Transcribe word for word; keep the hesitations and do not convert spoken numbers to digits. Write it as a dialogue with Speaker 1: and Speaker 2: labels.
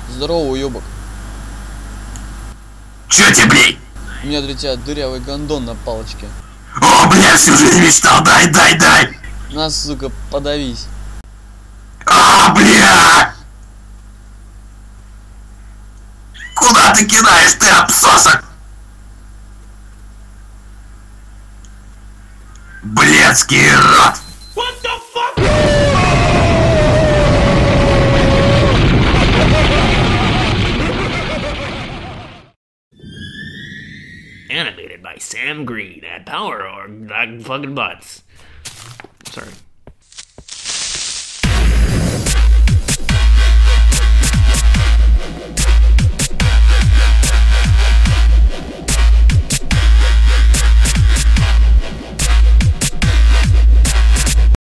Speaker 1: Здорово, уёбок.
Speaker 2: Чё тебе, блядь?
Speaker 1: У меня для тебя дырявый гондон на палочке.
Speaker 2: О, бля, всю жизнь мечтал, дай, дай, дай!
Speaker 1: На, сука, подавись.
Speaker 2: А, бля! Куда ты кидаешь, ты обсосок? Блядский рот!
Speaker 3: What the fuck? Animated by Sam Green at Power Org fucking butts. Sorry.